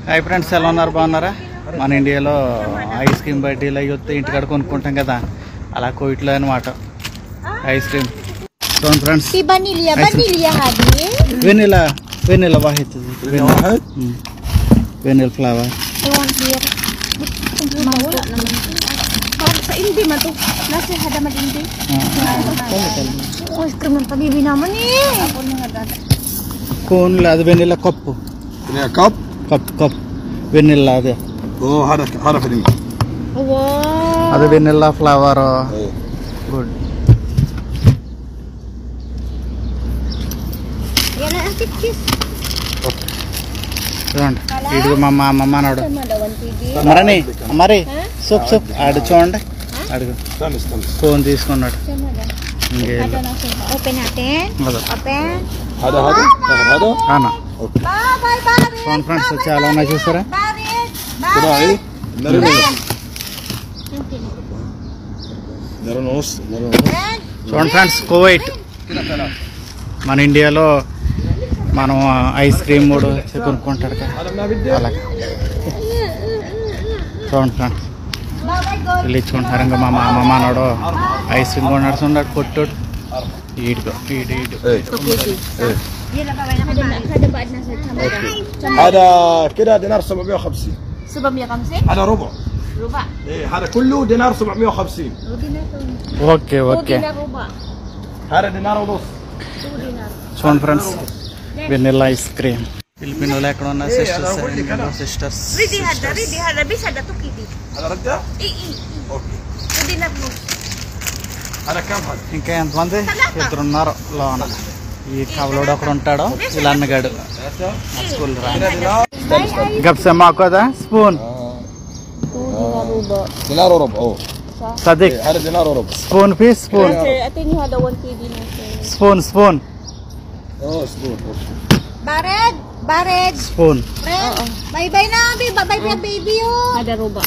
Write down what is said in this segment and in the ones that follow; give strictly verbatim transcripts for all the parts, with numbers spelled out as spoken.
Hi friends, ఎలా ఉన్నారు? బాగున్నారా? మన ఇండియాలో ఐస్ క్రీమ్ బయటలు అవి వస్తే ఇంటికాడ కొనుక్కుంటాం కదా, అలా కోయిట్లో అనమాట ఐస్ క్రీమ్. చూడండి ఫ్రెండ్స్, వెనిలా వెనిలా వాహిద్ vanilla flavour. Hindi man to. Nasa hada man hindi. Oh, ice cream ang pabibi naman eh. Cone la, అది vanilla cup. Vanilla cup cup cup vanilla అది. ఓ హర హర ఫిలిం. Wow. అది vanilla flavour. Good. Yan ang tikis. చూడండి, ఇదిగో మా మా అమ్మ అన్నాడు మరని మరి సూప్ సూప్ ఆడు చూడండి, అడుగు ఫోన్ తీసుకున్నాడు. Open natin. Open. హద హద హద అన్నా ఓకే. Bye bye. చూడండి ఫ్రెండ్స్, చాలా ఉన్నాయి చూస్తారా. కుదాయి నరనోస్ నరనోస్ నరనోస్. చూడండి ఫ్రెండ్స్, కువైట్ మన ఇండియాలో మనం ఐస్ క్రీమ్ కూడా కొనుక్కుంటారు కదా, అలాగే చూడండి ఫ్రెండ్స్ వెళ్ళి ఇచ్చుకుంటున్నారు. ఇంకా మా మామ మానాడు ఐస్ క్రీమ్ కొన్నాడు, ఉన్నాడు కొట్టాడు ఈడుకో ఈడు ఈడు. هذا كده دينار سبعمية وخمسين. سبعمية وخمسين. هذا ربع. ربع. ايه هذا كله دينار سبعمية وخمسين. Okay okay. هذا دينار ونص. చూడండి ఫ్రెండ్స్, వెనిలా ఐస్ క్రీమ్. ఫిలిపినోలో ఎక్కడ ఉన్న sisters sisters Ready hada, ready hada. Bisa ada tuh kidi. هذا رده؟ I i. اوكي. Dinar mo. هذا كم هذا؟ ఇంకా ఎంతమంది? ఇద్దరు ఉన్నారు లోన. ఈ కవలోడు ఒకడు ఉంటాడు, ఇలా అన్నగాడు స్కూల్ రా. గప్సే మాకు కదా స్పూన్ دينار وربع. اوه సదిక్ هذا دينار وربع. Spoon piece spoon I think you had a one kidi na sir. Spoon spoon اوه سبون. اوكي. Bared, bared. Spoon. Bye bye na, baby. Bye bye baby oh. Ada ruba.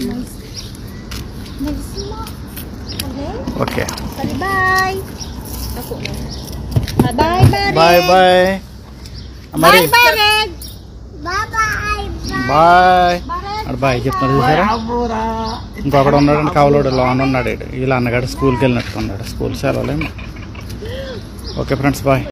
Okay Bye bye. Ako na. Bye bye. Bye bye మరి Bye bye Red. Bye bye. Bye అక్కడ bye చెప్తున్నారు చూసారా. ఇంకొకడు ఉన్నాడు కవలోడు లోన ఉన్నాడు, వీళ్ళ అన్నగాడు స్కూల్కి వెళ్ళినట్టుకున్నాడు, స్కూల్ సెలవులేమో. Okay friends, bye.